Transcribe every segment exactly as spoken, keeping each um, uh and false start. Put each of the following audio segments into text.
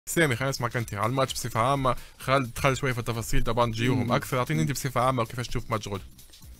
سامي خلينا نسمعك انت على الماتش بصفه عامه. خالد دخل شويه في التفاصيل طبعا نجيوهم اكثر. اعطيني انت بصفه عامه وكيفاش تشوف ماتش غد.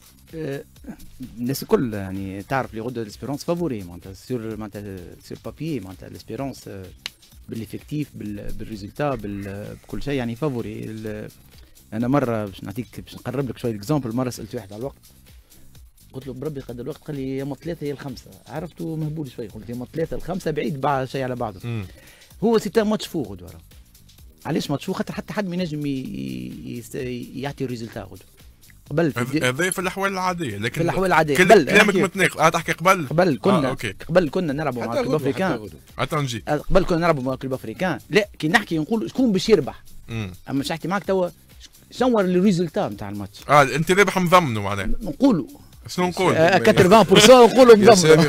الناس الكل يعني تعرف لي غدا الاسبيرونس فافوري معناتها سور معناتها سور بابيي معناتها الاسبيرونس بالافكتيف بالريزلتا بكل شيء يعني فافوري. انا مره باش نعطيك باش نقرب لك شويه اكزامبل. مره سالت واحد على الوقت قلت له بربي قد الوقت قال لي يا ثلاثه يا الخمسه. عرفته مهبول شويه قلت يا ثلاثه الخمسه بعيد بعض شيء على بعضه. مم. هو سيتا ماتش فو غدوه. علاش ماتش فو؟ خاطر حتى حد ما ينجم يعطي الريزلتا غدوه. قبل هذا في الاحوال العاديه لكن في الاحوال العاديه قبل كلامك متناقض. اه تحكي قبل قبل كنا آه، أوكي. قبل كنا نلعبوا مع الكلوب افريكان. حتى نجي قبل كنا نلعبوا مع الكلوب افريكان. لا كي نحكي نقول شكون باش يربح. مم. اما باش نحكي معك توا شنو الريزلتا نتاع الماتش. اه انت رابح مضمنه معناها نقولوا شنو نقول؟ ثمانين بالمئة نقولوا مضمن.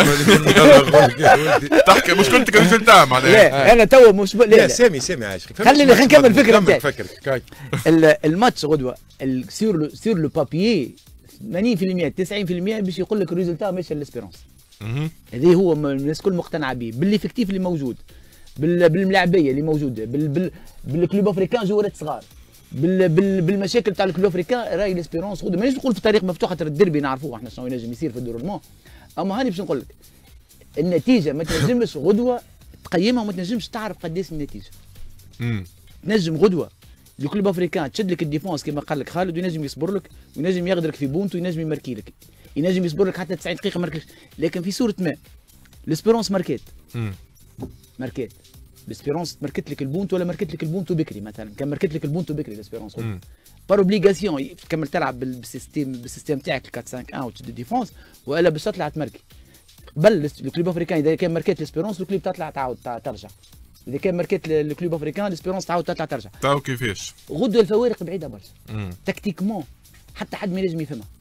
تحكي مشكلتك الريزلتا معناها. لا انا تو مش لا, لا سامي سامي عايشك خليني خلينا نكمل الفكره نتاعي. الماتش غدوه سير سير لو بابيي ثمانين بالمئة تسعين بالمئة باش يقول لك الريزلتا ماشي للاسبيرونس. هذه هو الناس الكل مقتنعه به بالافكتيف اللي موجود بالملاعبيه اللي موجوده بالكلوب افريكان جوارات صغار بال بال بالمشاكل تاع الكلوب افريكان. راي ليسبيرونس غدوه مانيش نقول في طريق مفتوح خاطر الديربي نعرفوه احنا شنو ينجم يصير في الدورمون. اما هاني باش نقول لك النتيجه ما تنجمش غدوه تقيمها وما تنجمش تعرف قداش النتيجه. امم تنجم غدوه الكلوب افريكان تشد لك الديفونس كما قال لك خالد وينجم يصبر لك وينجم يغدرك في بونت وينجم يماركي لك ينجم يصبر لك حتى تسعين دقيقه ماركلكش. لكن في صوره ما ليسبيرونس ماركات امم ماركات ليسبيرونس ماركت لك البونتو ولا ماركت لك البونتو بكري مثلا. كان ماركت لك البونتو بكري ليسبيرونس بار اوبليغاسيون تكمل تلعب بالسيستيم بالسيستيم تاعك أربعة خمسة واحد وتشد ديفونس والا باش تطلع تماركي. قبل الكلوب افريكان اذا كان ماركت ليسبيرونس الكلوب تطلع تعاود ترجع. اذا كان ماركت الكلوب افريكان ليسبيرونس تعاود تطلع ترجع. تو كيفاش؟ غدوه الفوارق بعيده برشا تكتيكمون حتى حد ما ينجم يفهمها.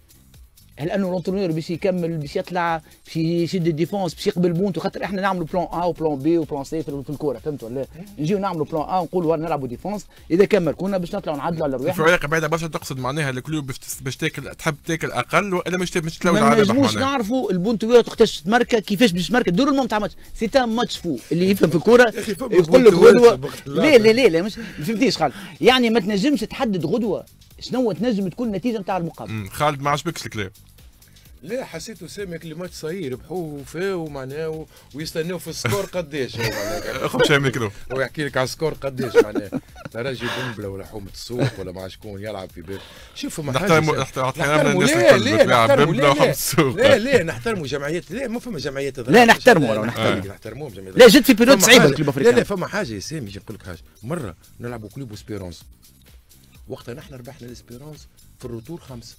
هل انه لونترونور باش يكمل باش يطلع باش يشد الديفونس باش يقبل بونتو خاطر احنا نعملوا بلان ا وبلان بي وبلان سي في الكوره فهمت ولا؟ نجيو نعملوا بلان ا ونقولوا نلعبوا ديفونس اذا كان ماركونا باش نطلعوا نعدلوا على رواحنا. الفوارق بعيده برشا تقصد معناها الكلوب باش باش تاكل تحب تاكل اقل ولا مش مش تلوج على الربح. ما نجموش نعرفوا البونتوات وقتاش تماركا كيفاش باش تماركا الدور المهم تاع ماتش سي تان ماتش فو. اللي يفهم في الكوره يقول لك غدوه لا لا لا لا مش ما فهمتيش خالد. يعني ما تنجمش تحدد غدوه شنو تنجم تكون النتيجه نتاع المقابله. خالد ما عجبكش الكلام؟ لا حسيته سامي كل ماتش صغير يربحوه وفاو معناها ويستناو في السكور قداش هو معناها خذ شيء من كذا ويحكي لك على السكور قداش معناها ترجي بنبله ولا حومه السوق ولا مع شكون يلعب في باب. شوفوا ما نحترموا نحترموا الناس اللي تلعب بنبله وحومه السوق. لا لا نحترموا جمعيات. لا ما فما جمعيات لا نحترموا ولا نحترموا نحترموهم جمعيات. لا جد في بيريود صعيبه الكلوب افريقيا. لا لا فما حاجه يا سامي نجي نقول لك حاجه. مره نلعبوا كلوب اسبيرونس وقتها نحن ربحنا الاسبيرونس في الروتور خمسه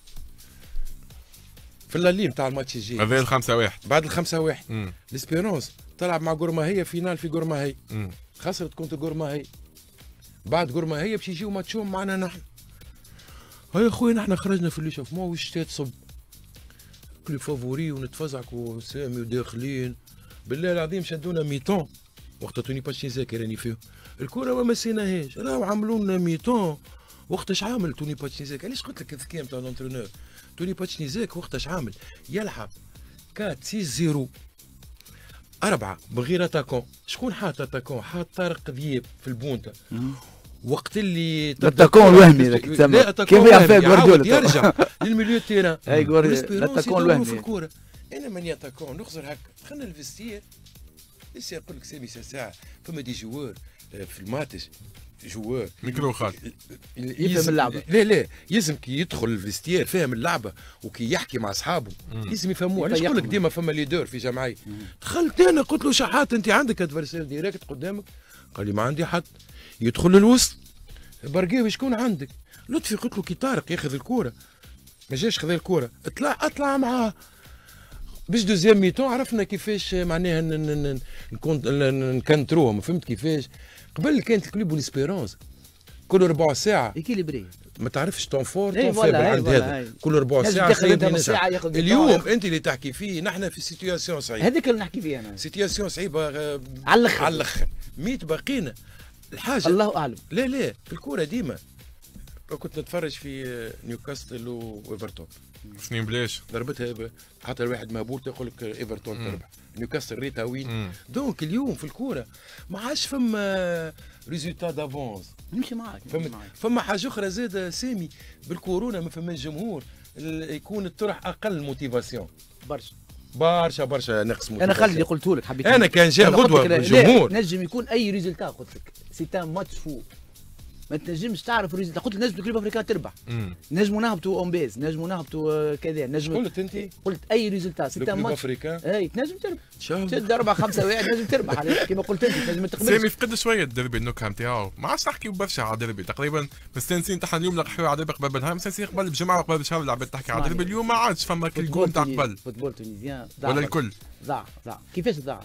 في الليل نتاع الماتش الجاي. هذا الخمسة واحد بعد الخمسة واحد الاسبيرونس تلعب مع غورماهية فينال في غورماهية خسرت كونت غورماهية. بعد غورماهية باش يجيو ماتشهم معنا نحن. هيا خويا نحن خرجنا في الليشافمون والشتاء تصب كل فافوري ونتفزعكوا وسامي وداخلين بالله العظيم شدونا ميتون وقت توني باتشي ذاكر راني فيه الكرة ما مسيناهاش راهو عملوا لنا ميتون. وقتاش عامل توني باتشنيزاك؟ علاش قلت لك الذكاء نتاع الانترونور. توني باتشنيزاك وقتاش عامل يلعب أربعة ستة صفر أربعة بغير اتاكون. شكون حاط اتاكون؟ حاط طارق ذياب في البونتا وقت اللي الاتاكون الوهمي ذاك تسمى كيف يعرف جوارديولا يرجع للميليو تيران. اي الاتاكون الوهمي في الكوره. انا ماني اتاكون نخزر هكا دخلنا الفيستير لسه يقول لك سامي ساعه فما دي جوار في الماتش جوار ميكرو خالد يفهم اللعبه. لا لا يلزم كي يدخل الفيستير فاهم اللعبه وكي يحكي مع اصحابه لازم يفهموه. علاش نقول لك ديما فما ليدر في جمعيه. دخلت انا قلت له شحات انت عندك ادفرسير ديريكت قدامك؟ قال لي ما عندي حد. يدخل للوسط برقاوي شكون عندك؟ لطفي قلت له كي طارق ياخذ الكوره ما جاش خذ الكوره اطلع اطلع معاه باش دوزيام ميتون عرفنا كيفاش معناها نكنتروهم. فهمت كيفاش؟ قبل كانت الكلوب والاسبيرونس كل ربع ساعه ايكيليبري ما تعرفش طون فور طون فابل عند هذا كل ربع ساعه ساعه. اليوم انت اللي تحكي فيه نحن في سيتياسيون صعيبه. هذيك اللي نحكي فيها انا سيتياسيون صعيبه على الاخر على الاخر ميت باقينا الحاجه الله اعلم. لا لا في الكوره ديما كنت نتفرج في نيوكاسل وايفرتون. شنو بلاش؟ ضربتها حتى الواحد مهبول تقول لك ايفرتون تربح، نيوكاسل ريتها وين. دونك اليوم في الكوره ما عادش فما ريزولتا دافونس. نمشي معاك فما فما حاجه اخرى زاد سامي، بالكورونا ما فماش جمهور، يكون الطرح اقل موتيفاسيون برشا برشا برشا نقص موتيفاسيون. انا خلي قلت لك حبيت انا كان جاء غدوه بالجمهور نجم يكون اي ريزلتا. قلت لك سي ان ماتش فو، ما تنجمش تعرف الريزلتا. قلت لك نجم كلوب افريكان تربح، نجموا نهبطوا اونبيز، نجموا نهبطوا كذا، نجم. قلت انت؟ قلت اي ريزلتا سي ان كلوب ماتش افريكان اي تنجم تربح. ان شاء الله تشد أربعة خمسة واحد نجم تربح كما قلت انت، تنجم تقبل. سامي فقد شويه الدربي النكهه نتاعو، ما عادش نحكيو برشا على الدربي تقريبا. مستانسين تاع اليوم نحكيو على دربي قبل بنهار، مستانسين قبل بجمعه وقبل بشهر العباد تحكي على الدربي. اليوم ما عادش فما كل جول تاع قبل. فوتبول تونيزيان ولا الكل ضاع ضاع. كيفاش ضاع؟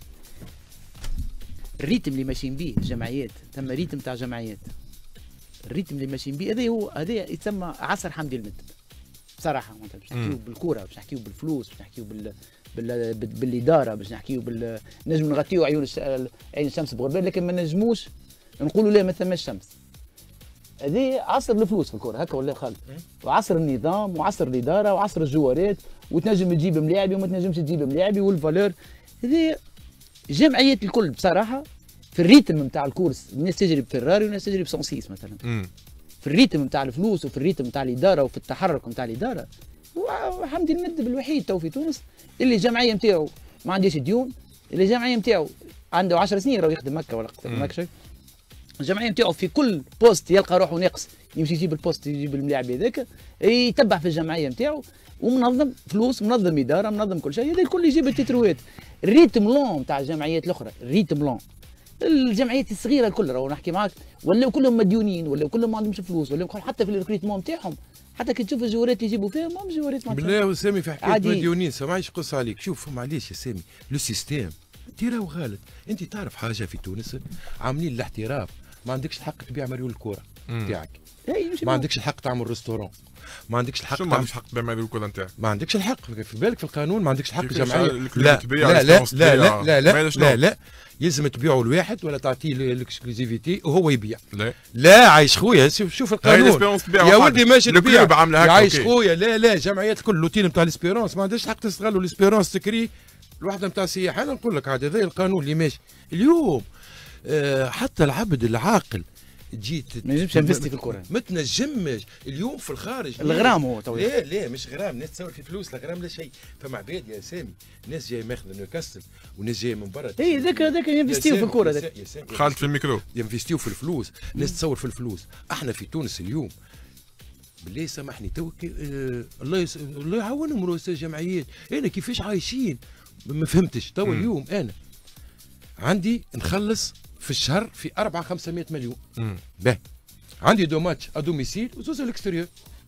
الريتم اللي ماشيين به الجمعيات، ثم ريتم تاع جمعيات، الريتم اللي ماشيين به هذا هو، هذا يتسمى عصر حمدي المدب بصراحه. باش نحكيو بالكوره، باش نحكيو بالفلوس، باش نحكيو بال... بال... بالاداره، باش نحكيو بال... نجم نغطيو عيون الش... عين الشمس بغربال، لكن ما نجموش نقولوا لا ما ثماش شمس. هذه عصر الفلوس في الكوره هكا ولا خالد، وعصر النظام وعصر الاداره وعصر الجوارات، وتنجم تجيب ملاعبي وما تنجمش تجيب ملاعبي والفالور. هذه جمعيات الكل بصراحه في الريتم نتاع الكورس. الناس تجري بفيراري والناس تجري بسونسيس مثلا. مم. في الريتم نتاع الفلوس وفي الريتم نتاع الاداره وفي التحرك نتاع الاداره. وحمدي المدب الوحيد تو في تونس اللي الجمعيه نتاعو ما عندهاش ديون، اللي الجمعيه نتاعو عنده عشر سنين راه يخدم مكه ولا اكثر من مكه شوي. الجمعيه نتاعو في كل بوست يلقى روحه ناقص، يمشي يجيب البوست، يجيب الملاعب هذاك، يتبع في الجمعيه نتاعو ومنظم فلوس، منظم اداره، منظم كل شيء. هذا الكل يجيب التتروات. الريتم لون نتاع الجمعيات الاخرى، الريتم لون. الجمعيات الصغيره الكل راهو نحكي معاك ولاو كلهم مديونين، ولاو كلهم ما عندهمش فلوس، ولاو حتى في الريكريتمون نتاعهم، حتى كي تشوف الجوارات اللي يجيبوا فيهم ما جوارات ما بالله سامي في حكايه مديونين. سامعيش قص عليك، شوف معليش يا سامي، لو سيستيم انت راهو غالط. انت تعرف حاجه في تونس عاملين الاحتراف، ما عندكش الحق تبيع مريول الكوره نتاعك، ما عندكش الحق تعمل ريستورون، ما عندكش الحق شو ما عندكش الحق تبيع مريول الكوره نتاعك، ما عندكش الحق في بالك في القانون، ما عندكش الحق جمعيه. لا لا لا لا لا لا لا لا لا يلزم تبيعوا الواحد ولا تعطيه الاكسكلوزيفيتي وهو يبيع. لا لا عايش خويا، شوف القانون يا ودي ماشي تبيع عايش خويا. لا لا جمعيات كل لوتين نتاع الاسبيرونس ما عندهاش حق تستغلوا الاسبيرونس تكري الوحده نتاع السياحه. انا نقول لك عاد هذا القانون اللي ماشي اليوم. آه حتى العبد العاقل تجي ما ينجمش انفستي في الكره، ما تنجمش اليوم في الخارج. الغرام هو تو لا لا مش غرام، ناس تصور في فلوس، الغرام لا شيء. فما عباد يا سامي ناس جايه ماخذه نيوكاسل وناس جايه من برا. اي ذاك ذاك ينفستيو في الكره، ذاك خالد في الميكرو ينفستيو في الفلوس، ناس تصور في الفلوس. احنا في تونس اليوم بالله سامحني تو آه الله يس... الله يعاونهم رؤساء الجمعيات. انا كيفاش عايشين ما فهمتش. تو اليوم انا عندي نخلص في الشهر في أربعة خمسمائة مليون. باهي عندي دو ماتش ادوميسيل وزوز الاكستيريور.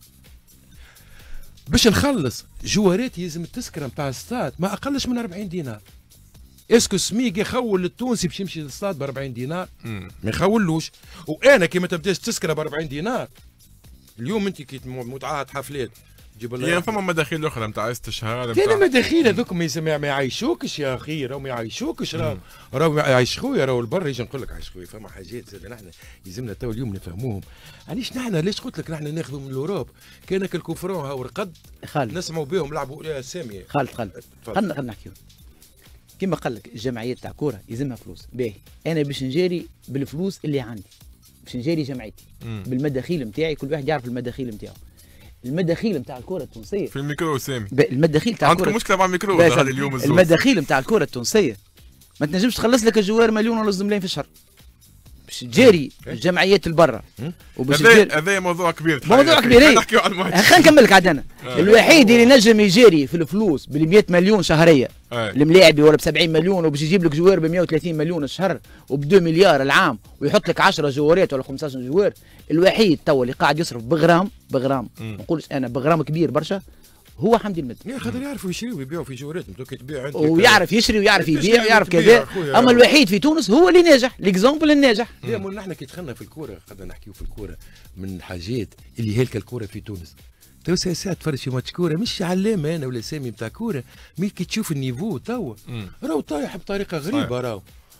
باش نخلص جوارات يلزم التذكره نتاع الستاد ما اقلش من أربعين دينار. اسكو سميق يخول للتونسي باش يمشي للستاد ب أربعين دينار؟ ما يخولوش. وانا كي ما تبداش تذكره ب أربعين دينار اليوم انت كي متعهد حفلات جيب يعني فما مداخيل اخرى نتاع استشهاد نتاع كاين مداخيل هذوك ما يعيشوكش يا اخي، راهو ما يعيشوكش، راهو راهو يعيش خويا، راهو البر يجي نقول لك عايش خويا. فما حاجات زاد نحن يلزمنا تو اليوم نفهموهم. علاش نحن ليش قلت لك نحن ناخذوا من الاوروب كانك الكفرون هاو رقد نسمعوا بهم لعبوا يا سامي. خالد خالد خلينا خلينا نحكيو كيما قال لك الجمعيات تاع كوره يلزمها فلوس. باهي انا باش نجاري بالفلوس اللي عندي، باش نجاري جمعيتي بالمداخيل نتاعي، كل واحد يعرف المداخيل نتاعو. المداخيل نتاع الكره التونسيه في الميكرو سامي، المداخيل تاع عندكم مشكله مع الميكرو هذا اليوم. الزوز المداخيل نتاع الكره التونسيه ما تنجمش تخلص لك الجوار مليون ونص ملايين في الشهر باش تجاري الجمعيات البرا. هذا هذا موضوع كبير، موضوع كبير. نحكيو على الماتش، خلينا نكمل لك عاد. انا الوحيد اللي نجم يجاري في الفلوس بال مئة مليون شهريه الملاعبي ولا ب سبعين مليون وباش يجيب لك جوار ب مئة وثلاثين مليون الشهر وب اثنين مليار العام ويحط لك عشرة جوارات ولا خمسة عشر جوار. الوحيد تو اللي قاعد يصرف بغرام بغرام ما نقولش انا بغرام كبير برشا هو حمدي المدب. يا خاطر يعرفوا يشريوا ويبيعوا في جواراتهم، دوك تبيع انت ويعرف يشري ويعرف يبيع ويعرف كذا. اما الوحيد في تونس هو اللي ناجح، ليكزومبل الناجح. يا مول نحن كي دخلنا في الكوره قعدنا نحكيو في الكوره من الحاجات اللي هلك الكوره في تونس. تو ساعات تفرج في ماتش كوره مش علامه انا ولا سامي نتاع كوره، مي كي تشوف النيفو توا راهو طايح بطريقه غريبه. راهو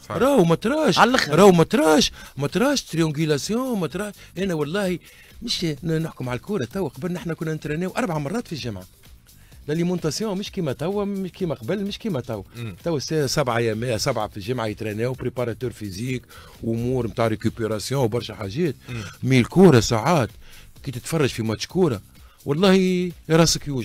راهو ما تراش على الاخر راهو ما تراش ما تراش تريونجيلاسيون ما تراش. انا والله مش نحكم على الكوره توا، قبل نحن كنا نترينيو اربع مرات في الجمعه. لاليمونتاسيون مش كيما توا، مش كيما قبل، مش كيما توا. توا سبعه ايام سبعه في الجمعه يترينيو، بريباراتور فيزيك وامور نتاع ريكوبيراسيون وبرشا حاجات. مي الكوره ساعات كي تتفرج في ماتش كوره والله راسك يوجع.